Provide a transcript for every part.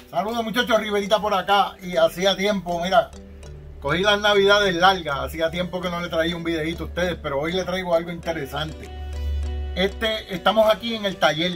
Saludos muchachos, Riverita por acá. Y hacía tiempo, mira, cogí las navidades largas. Hacía tiempo que no le traía un videito a ustedes, pero hoy le traigo algo interesante. Estamos aquí en el taller.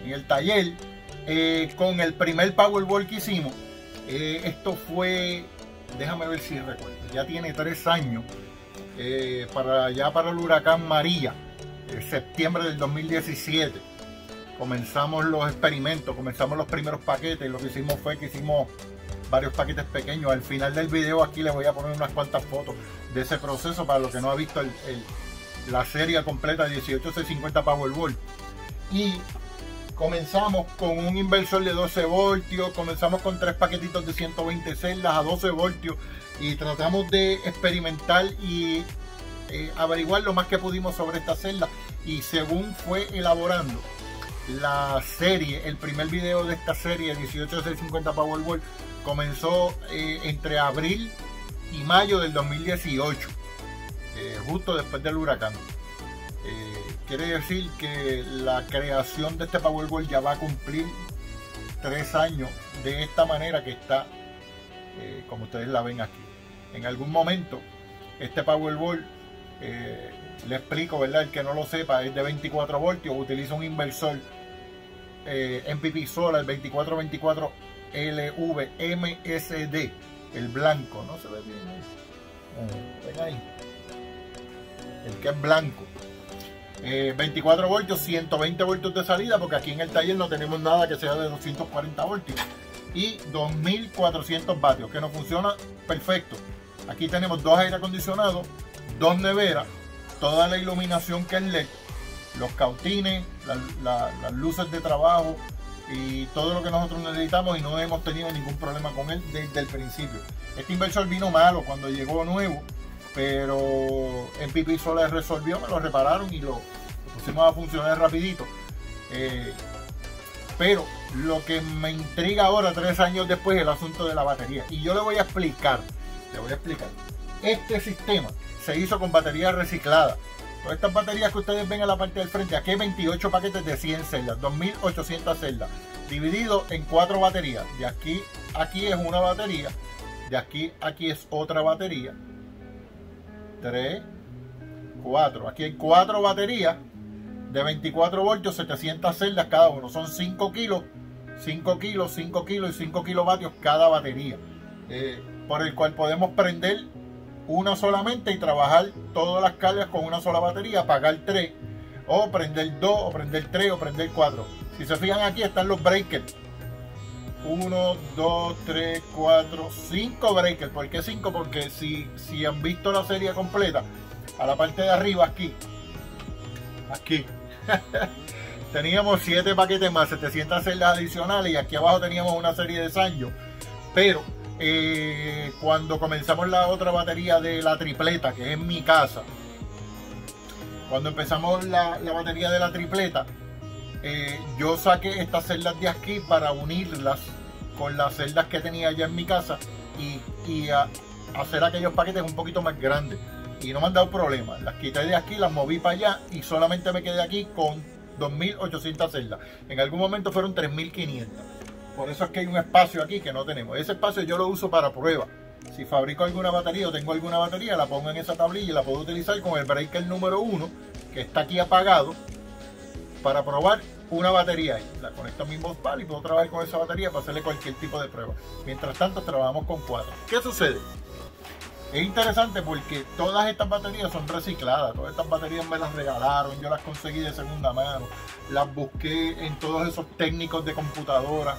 Con el primer Powerball que hicimos. Esto fue, déjame ver si recuerdo, ya tiene 3 años. Para el huracán María, septiembre del 2017. Comenzamos los experimentos, comenzamos los primeros paquetes. Lo que hicimos fue que hicimos varios paquetes pequeños. Al final del video aquí les voy a poner unas cuantas fotos de ese proceso para los que no han visto la serie completa de 18650 Powerball. Y comenzamos con un inversor de 12 voltios, comenzamos con 3 paquetitos de 120 celdas a 12 voltios y tratamos de experimentar y averiguar lo más que pudimos sobre esta celda. Y según fue elaborando la serie, el primer video de esta serie 18650 Powerball comenzó entre abril y mayo del 2018, justo después del huracán. Quiere decir que la creación de este Powerball ya va a cumplir 3 años de esta manera que está, como ustedes la ven aquí. En algún momento este Powerball, le explico, ¿verdad? El que no lo sepa, es de 24 voltios, utiliza un inversor MPP Solar 2424 LV MSD, el blanco, no se ve bien ahí. Ven ahí, el que es blanco. 24 voltios, 120 voltios de salida, porque aquí en el taller no tenemos nada que sea de 240 voltios, y 2400 vatios, que nos funciona perfecto. Aquí tenemos 2 aire acondicionados, 2 neveras, toda la iluminación que es LED, los cautines, las luces de trabajo y todo lo que nosotros necesitamos, y no hemos tenido ningún problema con él desde el principio. Este inversor vino malo cuando llegó nuevo, pero en MPP Solar resolvió, me lo repararon y lo pusimos a funcionar rapidito. Pero lo que me intriga ahora, 3 años después, es el asunto de la batería. Y yo le voy a explicar. Este sistema se hizo con baterías recicladas. Todas estas baterías que ustedes ven en la parte del frente, aquí hay 28 paquetes de 100 celdas, 2800 celdas, dividido en 4 baterías. De aquí a aquí es una batería, de aquí a aquí es otra batería. 3, 4. Aquí hay 4 baterías de 24 voltios, 700 celdas cada uno. Son 5 kilos, 5 kilos, 5 kilos y 5 kilovatios cada batería. Por el cual podemos prender una solamente y trabajar todas las cargas con una sola batería, apagar 3, o prender 2, o prender 3, o prender 4. Si se fijan, aquí están los breakers. 1, 2, 3, 4, 5 breakers. ¿Por qué 5? Porque si han visto la serie completa, a la parte de arriba, aquí teníamos 7 paquetes más, 700 celdas adicionales, y aquí abajo teníamos una serie de Sanyo. Pero cuando comenzamos la otra batería de la tripleta, que es en mi casa, cuando empezamos la batería de la tripleta, yo saqué estas celdas de aquí para unirlas con las celdas que tenía allá en mi casa y hacer aquellos paquetes un poquito más grandes, y no me han dado problemas. Las quité de aquí, las moví para allá y solamente me quedé aquí con 2800 celdas. En algún momento fueron 3500. Por eso es que hay un espacio aquí que no tenemos. Ese espacio yo lo uso para prueba. Si fabrico alguna batería o tengo alguna batería, la pongo en esa tablilla y la puedo utilizar con el breaker número 1, que está aquí apagado, para probar una batería ahí. La conecto a mi Bospal y puedo trabajar con esa batería para hacerle cualquier tipo de prueba. Mientras tanto trabajamos con 4. ¿Qué sucede? Es interesante porque todas estas baterías son recicladas. Todas estas baterías me las regalaron, yo las conseguí de segunda mano, las busqué en todos esos técnicos de computadora.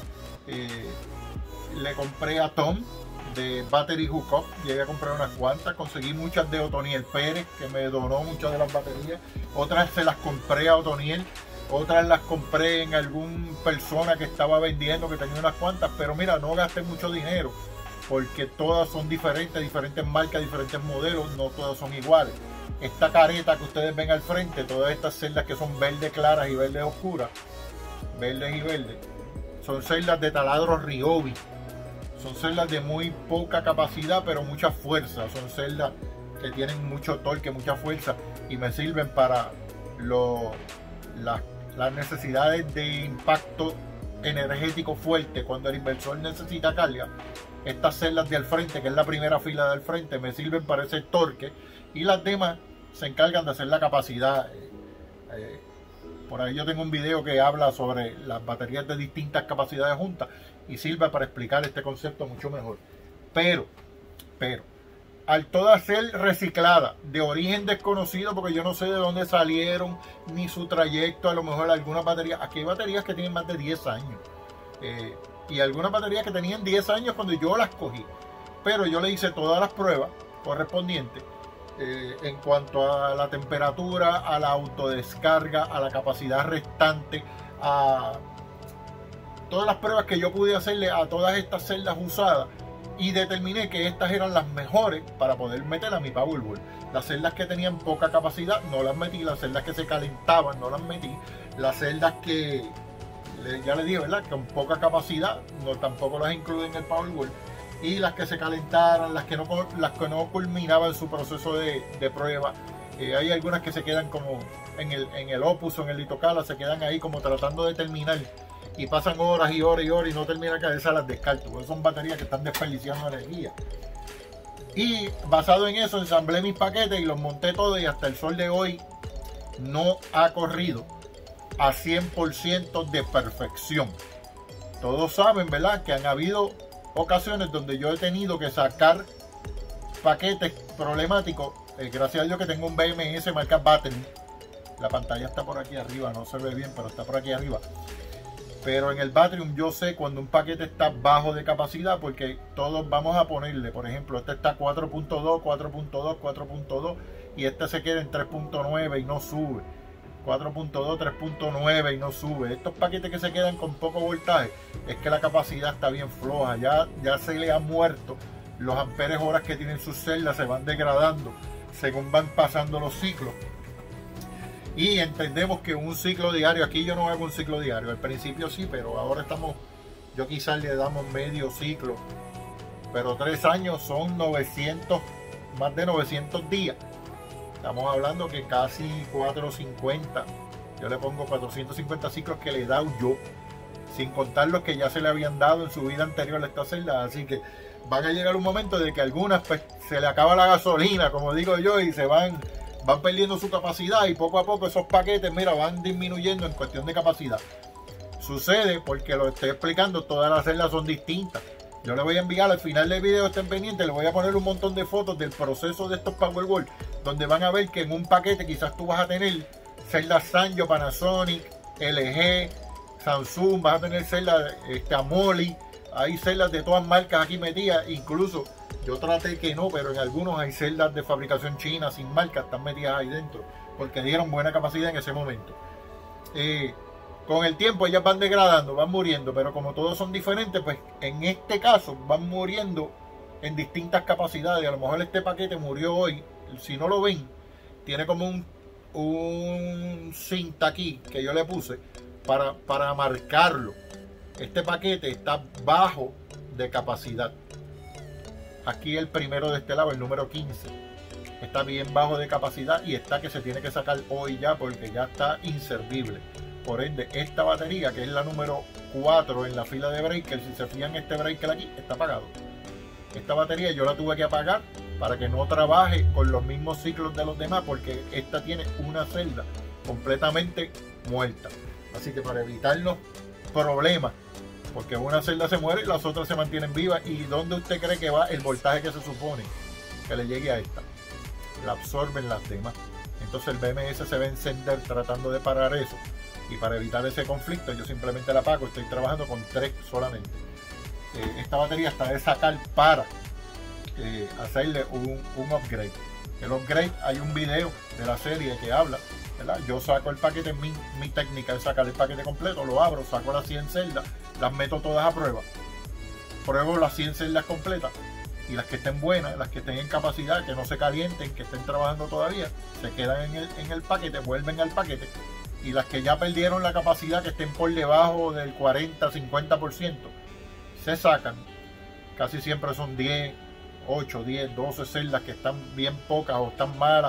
Le compré a Tom de Battery Hookup, llegué a comprar unas cuantas, conseguí muchas de Otoniel Pérez, que me donó muchas de las baterías, otras se las compré a Otoniel, otras las compré en alguna persona que estaba vendiendo, que tenía unas cuantas, pero mira, no gasté mucho dinero, porque todas son diferentes marcas, diferentes modelos, no todas son iguales. Esta careta que ustedes ven al frente, todas estas celdas que son verdes claras y verdes oscuras, verdes y verdes, son celdas de taladro Ryobi. Son celdas de muy poca capacidad pero mucha fuerza. Son celdas que tienen mucho torque, mucha fuerza, y me sirven para las necesidades de impacto energético fuerte cuando el inversor necesita carga. Estas celdas del frente, que es la primera fila del frente, me sirven para ese torque, y las demás se encargan de hacer la capacidad. Por ahí yo tengo un video que habla sobre las baterías de distintas capacidades juntas y sirve para explicar este concepto mucho mejor. Pero al todas ser recicladas de origen desconocido, porque yo no sé de dónde salieron ni su trayecto, a lo mejor algunas baterías, aquí hay baterías que tienen más de 10 años y algunas baterías que tenían 10 años cuando yo las cogí, pero yo le hice todas las pruebas correspondientes en cuanto a la temperatura, a la autodescarga, a la capacidad restante, a todas las pruebas que yo pude hacerle a todas estas celdas usadas, y determiné que estas eran las mejores para poder meter a mi Powerball. Las celdas que tenían poca capacidad no las metí, las celdas que se calentaban no las metí, las celdas que ya les dije, ¿verdad?, con poca capacidad no, tampoco las incluí en el Powerball, y las que se calentaran, las que no culminaban su proceso de prueba. Hay algunas que se quedan como en el Opus o en el Litocala, se quedan ahí como tratando de terminar y pasan horas y horas y horas y no terminan de cabeza, las descarto, porque son baterías que están desperdiciando energía. Y basado en eso ensamblé mis paquetes y los monté todos, y hasta el sol de hoy no ha corrido a 100% de perfección. Todos saben, ¿verdad?, que han habido ocasiones donde yo he tenido que sacar paquetes problemáticos. Gracias a Dios que tengo un BMS marca Battery. La pantalla está por aquí arriba, no se ve bien, pero está por aquí arriba. Pero en el Batrium yo sé cuando un paquete está bajo de capacidad, porque todos vamos a ponerle, por ejemplo, este está 4.2, 4.2, 4.2 y este se queda en 3.9 y no sube. 4.2, 3.9 y no sube. Estos paquetes que se quedan con poco voltaje es que la capacidad está bien floja, ya se le ha muerto. Los amperes horas que tienen sus celdas se van degradando según van pasando los ciclos. Y entendemos que un ciclo diario, aquí yo no hago un ciclo diario, al principio sí, pero ahora yo quizás le damos medio ciclo, pero 3 años son 900, más de 900 días. Estamos hablando que casi 450, yo le pongo 450 ciclos que le he dado yo, sin contar los que ya se le habían dado en su vida anterior a esta celda. Así que van a llegar un momento de que algunas pues, se le acaba la gasolina, como digo yo, y se van perdiendo su capacidad, y poco a poco esos paquetes, mira, van disminuyendo en cuestión de capacidad. Sucede porque lo estoy explicando, todas las celdas son distintas. Yo le voy a enviar al final del video, estén pendientes, le voy a poner un montón de fotos del proceso de estos Powerball, donde van a ver que en un paquete quizás tú vas a tener celdas Sanyo, Panasonic, LG, Samsung, vas a tener celdas Amoli, hay celdas de todas marcas aquí metidas, incluso yo traté que no, pero en algunos hay celdas de fabricación china sin marca, están metidas ahí dentro, porque dieron buena capacidad en ese momento. Con el tiempo ellas van degradando, van muriendo, pero como todos son diferentes, pues en este caso van muriendo en distintas capacidades. A lo mejor este paquete murió hoy, si no lo ven, tiene como un cinta aquí que yo le puse para marcarlo. Este paquete está bajo de capacidad. Aquí el primero de este lado, el número 15, está bien bajo de capacidad y está que se tiene que sacar hoy ya, porque ya está inservible. Por ende, esta batería, que es la número 4 en la fila de breaker, si se fijan, este breaker aquí está apagado. Esta batería yo la tuve que apagar para que no trabaje con los mismos ciclos de los demás, porque esta tiene una celda completamente muerta. Así que para evitar los problemas, porque una celda se muere y las otras se mantienen vivas, ¿y dónde usted cree que va el voltaje que se supone que le llegue a esta? La absorben las demás. Entonces el BMS se va a encender tratando de parar eso, y para evitar ese conflicto yo simplemente la apago. Estoy trabajando con 3 solamente. Esta batería está de sacar para hacerle un upgrade. El upgrade, hay un video de la serie que habla, ¿verdad? Yo saco el paquete, mi técnica es sacar el paquete completo, lo abro, saco las 100 celdas, las meto todas a prueba, pruebo las 100 celdas completas, y las que estén buenas, las que estén en capacidad, que no se calienten, que estén trabajando todavía, se quedan en el paquete, vuelven al paquete, y las que ya perdieron la capacidad, que estén por debajo del 40-50%, se sacan. Casi siempre son 10, 8, 10, 12 celdas que están bien pocas o están malas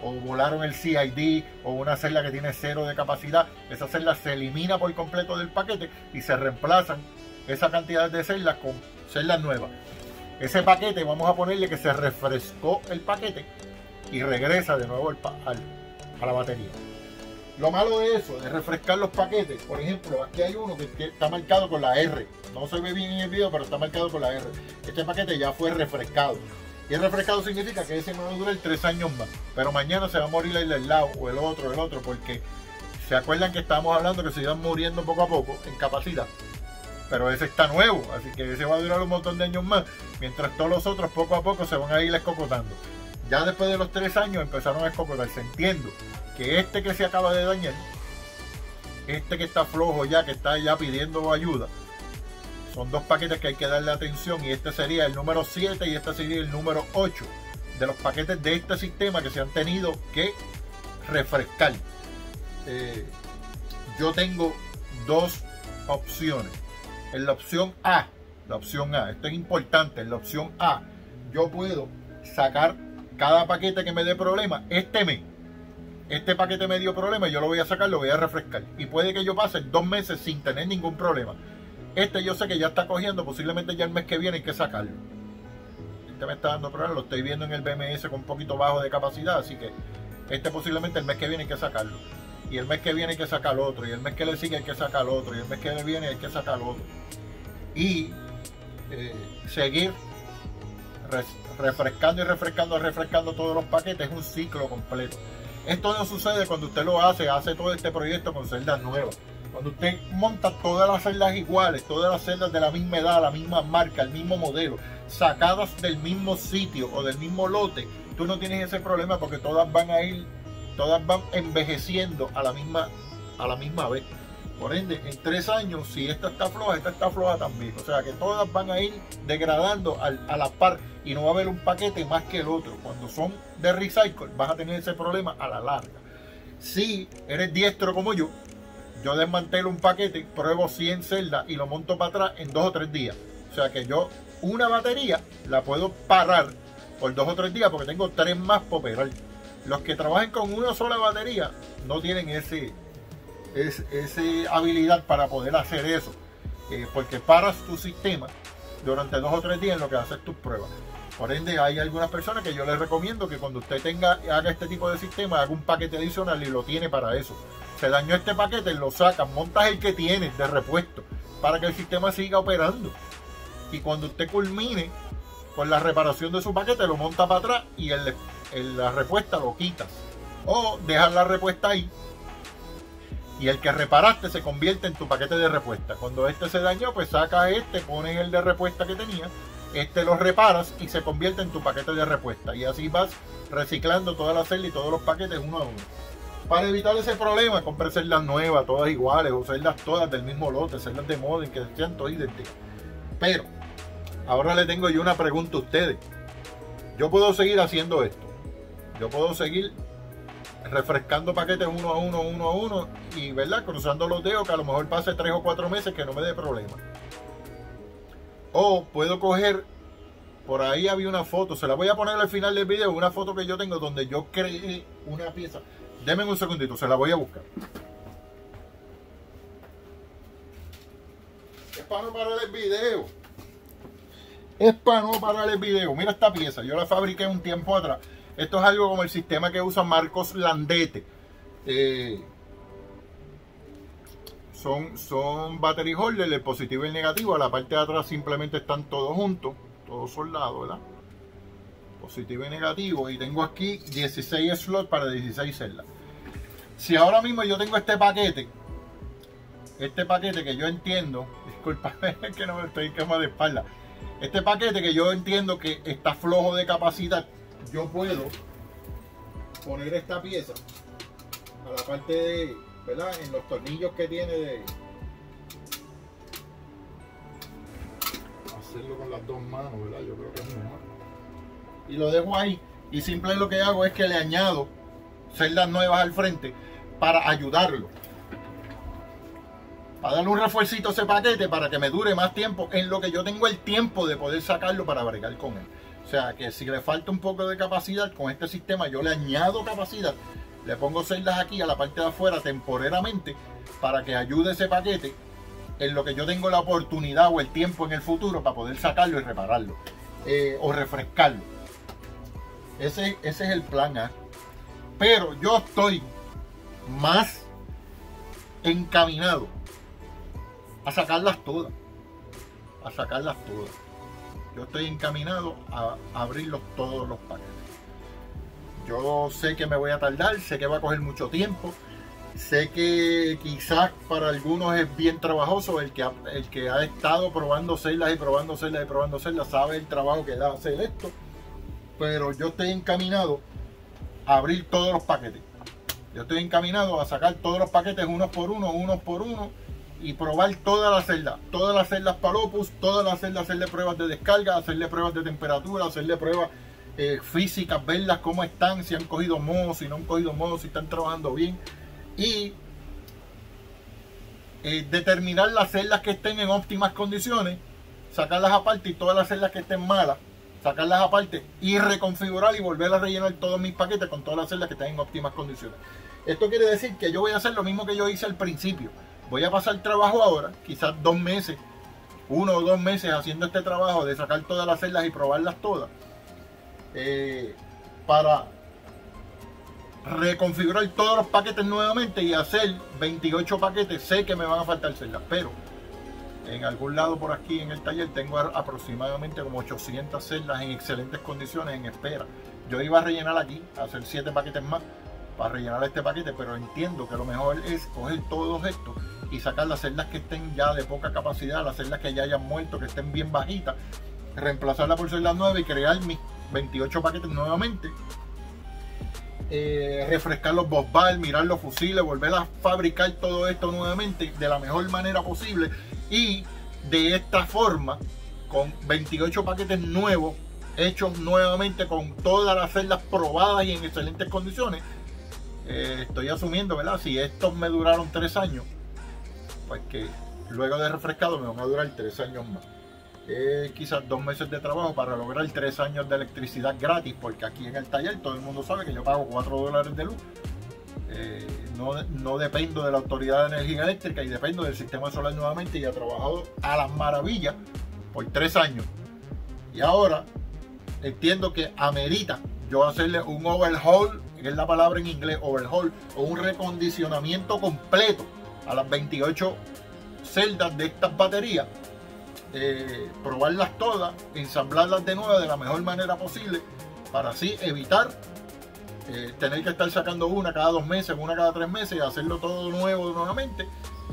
o volaron el CID, o una celda que tiene 0 de capacidad, esa celda se elimina por completo del paquete y se reemplazan esa cantidad de celdas con celdas nuevas. Ese paquete vamos a ponerle que se refrescó el paquete y regresa de nuevo a la batería. Lo malo de eso, de refrescar los paquetes, por ejemplo, aquí hay uno que está marcado con la R. No se ve bien en el video, pero está marcado con la R. Este paquete ya fue refrescado. Y el refrescado significa que ese me va a durar 3 años más. Pero mañana se va a morir el del lado, o el otro, porque se acuerdan que estábamos hablando que se iban muriendo poco a poco en capacidad. Pero ese está nuevo, así que ese va a durar un montón de años más. Mientras todos los otros poco a poco se van a ir escocotando. Ya después de los 3 años empezaron a escocotarse. Entiendo que este que se acaba de dañar, este que está flojo ya, que está ya pidiendo ayuda, son 2 paquetes que hay que darle atención, y este sería el número 7 y este sería el número 8 de los paquetes de este sistema que se han tenido que refrescar. Yo tengo 2 opciones. En la opción A, esto es importante, en la opción A yo puedo sacar cada paquete que me dé problema. Este paquete me dio problema, yo lo voy a sacar, lo voy a refrescar, y puede que yo pase 2 meses sin tener ningún problema. Este yo sé que ya está cogiendo, posiblemente ya el mes que viene hay que sacarlo. Este me está dando problemas, lo estoy viendo en el BMS con un poquito bajo de capacidad, así que este posiblemente el mes que viene hay que sacarlo. Y el mes que viene hay que sacar otro, y el mes que le sigue hay que sacar otro, y el mes que le viene hay que sacar otro. Y seguir refrescando y refrescando todos los paquetes, es un ciclo completo. Esto no sucede cuando usted lo hace todo este proyecto con celdas nuevas. Cuando usted monta todas las celdas iguales, todas las celdas de la misma edad, la misma marca, el mismo modelo, sacadas del mismo sitio o del mismo lote, tú no tienes ese problema, porque todas van envejeciendo a la misma vez. Por ende, en 3 años, si esta está floja también. O sea que todas van a ir degradando a la par, y no va a haber un paquete más que el otro. Cuando son de recycle, vas a tener ese problema a la larga. Si eres diestro como yo desmantelo un paquete, pruebo 100 celdas y lo monto para atrás en 2 o 3 días. O sea que yo una batería la puedo parar por 2 o 3 días, porque tengo 3 más para operar. Los que trabajen con una sola batería no tienen esa habilidad para poder hacer eso, porque paras tu sistema durante 2 o 3 días en lo que haces tus pruebas. Por ende, hay algunas personas que yo les recomiendo que cuando usted haga este tipo de sistema, haga un paquete adicional, y lo tiene para eso. Se dañó este paquete, lo sacas, montas el que tienes de repuesto para que el sistema siga operando, y cuando usted culmine con la reparación de su paquete, lo monta para atrás y la repuesta lo quitas, o dejas la repuesta ahí, y el que reparaste se convierte en tu paquete de repuesta. Cuando este se dañó, pues sacas pones el de repuesta que tenía, lo reparas y se convierte en tu paquete de repuesta, y así vas reciclando todas las celdas y todos los paquetes uno a uno. Para evitar ese problema, compre celdas nuevas, todas iguales, o celdas todas del mismo lote, celdas de modem que sean todas idénticas. Pero ahora le tengo yo una pregunta a ustedes. Yo puedo seguir haciendo esto, yo puedo seguir refrescando paquetes uno a uno, y verdad, cruzando los dedos, que a lo mejor pase 3 o 4 meses que no me dé problema. O puedo coger, por ahí había una foto, se la voy a poner al final del video, una foto que yo tengo donde yo creé una pieza. Denme un segundito, se la voy a buscar. Es para no parar el video. Mira esta pieza, yo la fabriqué un tiempo atrás. Esto es algo como el sistema que usa Marcos Landete. Son battery holder, el positivo y el negativo. A la parte de atrás simplemente están todos juntos, todos soldados, ¿verdad? Positivo y negativo. Y tengo aquí 16 slots para 16 celdas. Si ahora mismo yo tengo este paquete que yo entiendo, discúlpame que no me estoy quemando de espalda, este paquete que yo entiendo que está flojo de capacidad, yo puedo poner esta pieza a la parte de, ¿verdad?, en los tornillos que tiene, de hacerlo con las 2 manos, ¿verdad? Yo creo que es mejor. Y lo dejo ahí, y simplemente lo que hago es que le añado celdas nuevas al frente para ayudarlo, para darle un refuercito a ese paquete, para que me dure más tiempo en lo que yo tengo el tiempo de poder sacarlo para bregar con él. O sea que si le falta un poco de capacidad con este sistema, yo le añado capacidad, le pongo celdas aquí a la parte de afuera temporeramente para que ayude ese paquete en lo que yo tengo la oportunidad o el tiempo en el futuro para poder sacarlo y repararlo o refrescarlo. Ese es el plan A. Pero yo estoy más encaminado a sacarlas todas. Yo estoy encaminado a abrirlos todos los paquetes. Yo sé que me voy a tardar, sé que va a coger mucho tiempo, sé que quizás para algunos es bien trabajoso. El que ha estado probando celdas y probando celdas sabe el trabajo que da hacer esto. Pero yo estoy encaminado a abrir todos los paquetes. Yo estoy encaminado a sacar todos los paquetes unos por uno y probar todas las celdas para Opus, todas las celdas, hacerle pruebas de descarga, hacerle pruebas de temperatura, hacerle pruebas físicas, verlas cómo están, si han cogido moho, si no han cogido moho, si están trabajando bien, y determinar las celdas que estén en óptimas condiciones, sacarlas aparte, y todas las celdas que estén malas, sacarlas aparte y reconfigurar y volver a rellenar todos mis paquetes con todas las celdas que estén en óptimas condiciones. Esto quiere decir que yo voy a hacer lo mismo que yo hice al principio. Voy a pasar trabajo ahora, quizás 2 meses, 1 o 2 meses haciendo este trabajo de sacar todas las celdas y probarlas todas, para reconfigurar todos los paquetes nuevamente y hacer 28 paquetes. Sé que me van a faltar celdas, pero en algún lado por aquí en el taller tengo aproximadamente como 800 celdas en excelentes condiciones en espera. Yo iba a rellenar aquí, a hacer 7 paquetes más para rellenar este paquete, pero entiendo que lo mejor es coger todos estos y sacar las celdas que estén ya de poca capacidad, las celdas que ya hayan muerto, que estén bien bajitas, reemplazarlas por celdas nuevas y crear mis 28 paquetes nuevamente. Refrescar los boss bar, mirar los fusiles, volver a fabricar todo esto nuevamente de la mejor manera posible, y de esta forma, con 28 paquetes nuevos, hechos nuevamente con todas las celdas probadas y en excelentes condiciones. Estoy asumiendo, ¿verdad? Si estos me duraron 3 años, pues que luego de refrescado me van a durar 3 años más. Quizás 2 meses de trabajo para lograr 3 años de electricidad gratis, porque aquí en el taller todo el mundo sabe que yo pago $4 de luz. No dependo de la Autoridad de Energía Eléctrica y dependo del sistema solar nuevamente, y he trabajado a las maravillas por 3 años. Y ahora entiendo que amerita yo hacerle un overhaul, que es la palabra en inglés, overhaul, o un recondicionamiento completo a las 28 celdas de estas baterías, probarlas todas, ensamblarlas de nuevo de la mejor manera posible, para así evitar tener que estar sacando una cada 2 meses, una cada 3 meses, y hacerlo todo nuevo nuevamente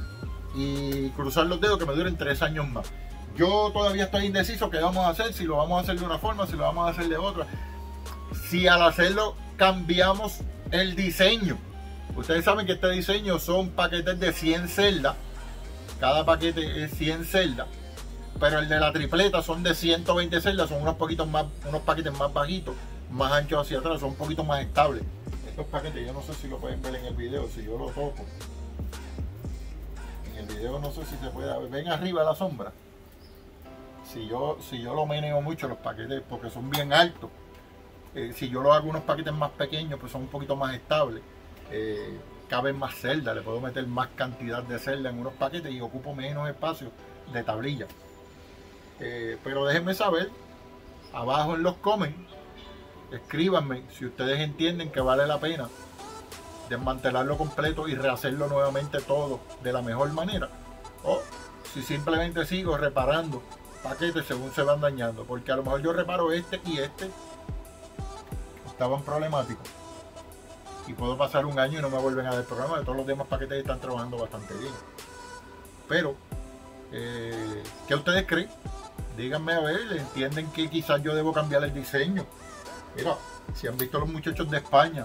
y cruzar los dedos que me duren 3 años más. Yo todavía estoy indeciso qué vamos a hacer, si lo vamos a hacer de una forma, si lo vamos a hacer de otra, si al hacerlo cambiamos el diseño. Ustedes saben que este diseño son paquetes de 100 celdas, cada paquete es 100 celdas, pero el de la tripleta son de 120 celdas, son unos paquetes más bajitos, más anchos hacia atrás, son un poquito más estables. Estos paquetes, yo no sé si lo pueden ver en el video, si yo lo toco. En el video no sé si se puede ver. Ven arriba la sombra. Si yo lo meneo mucho los paquetes, porque son bien altos. Si yo lo hago unos paquetes más pequeños, pues son un poquito más estables. Caben más celdas, le puedo meter más cantidad de celdas en unos paquetes y ocupo menos espacio de tablilla. Pero déjenme saber abajo en los comments, escríbanme si ustedes entienden que vale la pena desmantelarlo completo y rehacerlo nuevamente todo de la mejor manera, o si simplemente sigo reparando paquetes según se van dañando, porque a lo mejor yo reparo este y este estaban problemáticos y puedo pasar 1 año y no me vuelven a dar programa, de todos los demás paquetes están trabajando bastante bien. Pero ¿qué ustedes creen? Díganme a ver, ¿entienden que quizás yo debo cambiar el diseño? Mira, si han visto los muchachos de España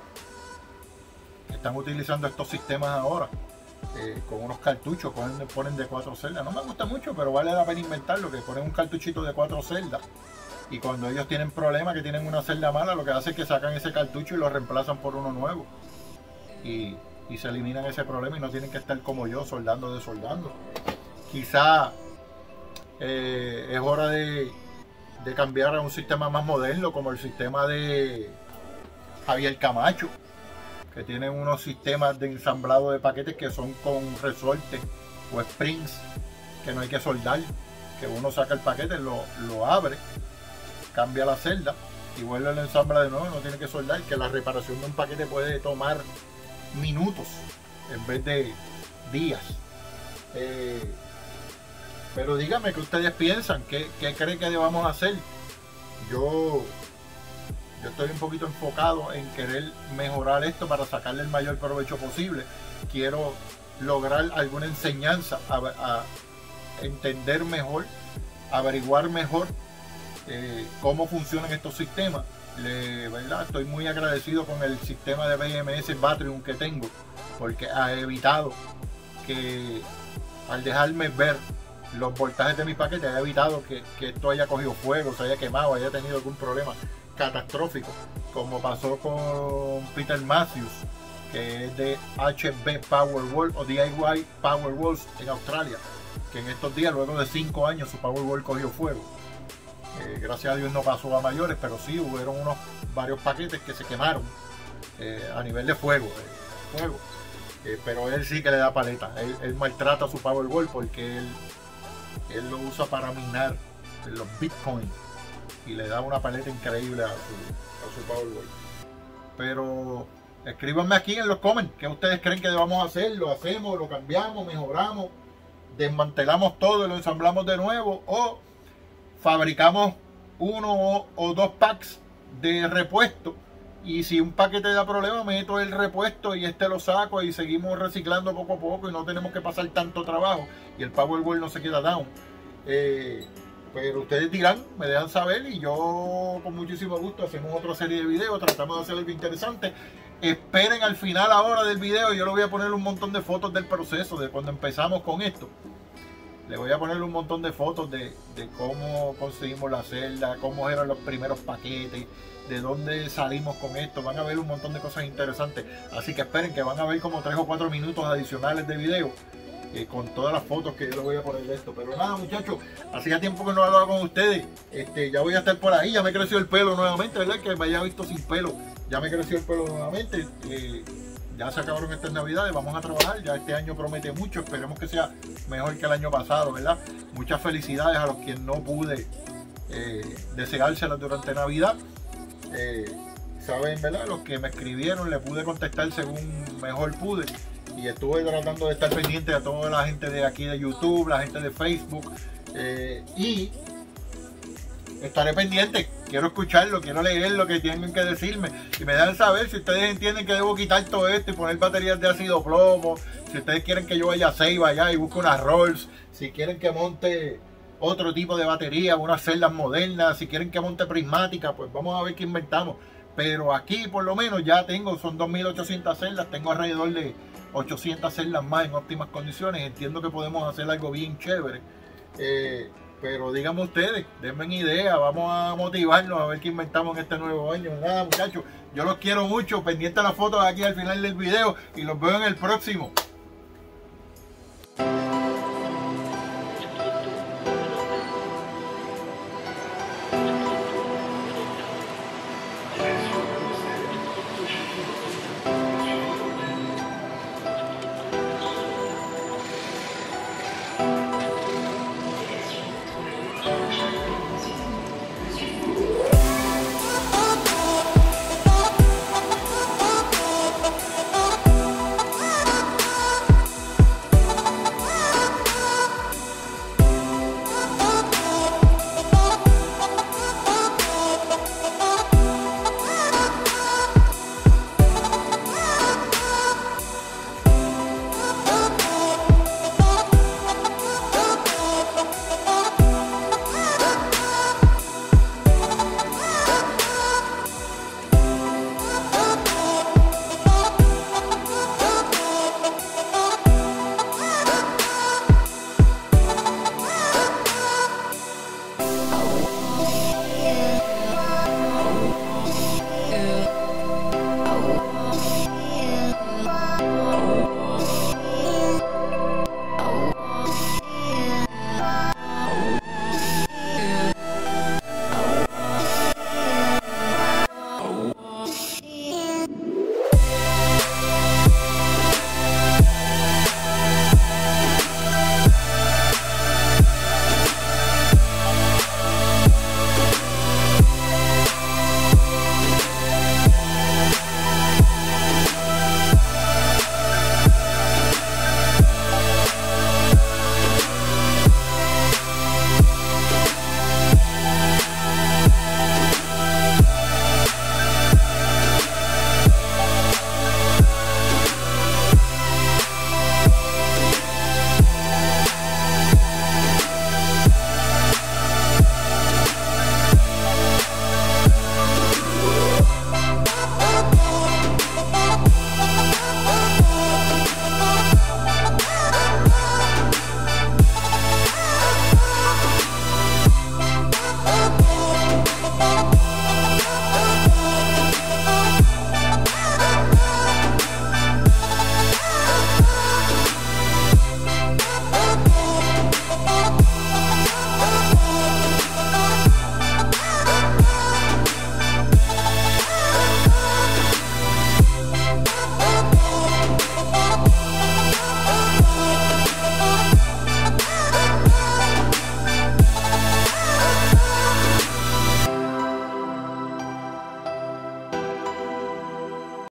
que están utilizando estos sistemas ahora, con unos cartuchos, ponen de 4 celdas. No me gusta mucho, pero vale la pena inventarlo, que ponen un cartuchito de 4 celdas. Y cuando ellos tienen problemas, que tienen una celda mala, lo que hacen es que sacan ese cartucho y lo reemplazan por uno nuevo. Y se eliminan ese problema y no tienen que estar como yo, soldando, desoldando. Quizá es hora de de cambiar a un sistema más moderno, como el sistema de Javier Camacho, que tiene unos sistemas de ensamblado de paquetes que son con resorte o springs, que no hay que soldar, que uno saca el paquete, lo abre, cambia la celda y vuelve a ensamblar de nuevo, no tiene que soldar, que la reparación de un paquete puede tomar minutos en vez de días. Pero díganme qué ustedes piensan, qué creen que debamos hacer. Yo estoy un poquito enfocado en querer mejorar esto para sacarle el mayor provecho posible. Quiero lograr alguna enseñanza, a entender mejor, averiguar mejor cómo funcionan estos sistemas. ¿Verdad? Estoy muy agradecido con el sistema de BMS Batrium que tengo, porque ha evitado que, al dejarme ver los voltajes de mis paquetes, ha evitado que esto haya cogido fuego, se haya quemado, haya tenido algún problema catastrófico, como pasó con Peter Matthews, que es de HB Powerwall o DIY Powerwalls en Australia, que en estos días, luego de 5 años, su Powerwall cogió fuego. Gracias a Dios no pasó a mayores, pero sí hubieron varios paquetes que se quemaron a nivel de fuego. Pero él sí que le da paleta. Él maltrata su Powerwall porque él lo usa para minar los Bitcoin y le da una paleta increíble a su Powerwall. Pero escríbanme aquí en los comments qué ustedes creen que debamos hacer. ¿Lo hacemos, lo cambiamos, mejoramos, desmantelamos todo y lo ensamblamos de nuevo, o fabricamos 1 o 2 packs de repuesto, y si un paquete da problema meto el repuesto y lo saco y seguimos reciclando poco a poco y no tenemos que pasar tanto trabajo y el Powerwall no se queda down? Pero ustedes dirán, me dejan saber y yo con muchísimo gusto hacemos otra serie de videos, tratamos de hacer algo interesante. Esperen al final ahora del video, yo le voy a poner un montón de fotos del proceso, de cuando empezamos con esto. Le voy a poner un montón de fotos de cómo conseguimos la celda, cómo eran los primeros paquetes, de dónde salimos con esto. Van a ver un montón de cosas interesantes. Así que esperen que van a ver como 3 o 4 minutos adicionales de video con todas las fotos que yo les voy a poner de esto. Pero nada, muchachos, hacía tiempo que no hablaba con ustedes. Ya voy a estar por ahí. Ya me creció el pelo nuevamente, ¿verdad? Que me haya visto sin pelo. Ya me creció el pelo nuevamente. Ya se acabaron estas navidades, vamos a trabajar, ya este año promete mucho, esperemos que sea mejor que el año pasado, ¿verdad? Muchas felicidades a los que no pude deseárselas durante Navidad. Saben, ¿verdad? Los que me escribieron, le pude contestar según mejor pude, y estuve tratando de estar pendiente a toda la gente de aquí de YouTube, la gente de Facebook, y estaré pendiente. Quiero escucharlo, quiero leer lo que tienen que decirme. Y me dan saber si ustedes entienden que debo quitar todo esto y poner baterías de ácido plomo. Si ustedes quieren que yo vaya a Ceiba allá y busque unas Rolls. Si quieren que monte otro tipo de batería, unas celdas modernas. Si quieren que monte prismática, pues vamos a ver qué inventamos. Pero aquí por lo menos ya son 2.800 celdas. Tengo alrededor de 800 celdas más en óptimas condiciones. Entiendo que podemos hacer algo bien chévere. Pero díganme ustedes, denme una idea, vamos a motivarnos a ver qué inventamos en este nuevo año. Nada, muchachos, yo los quiero mucho, pendiente a las fotos aquí al final del video y los veo en el próximo.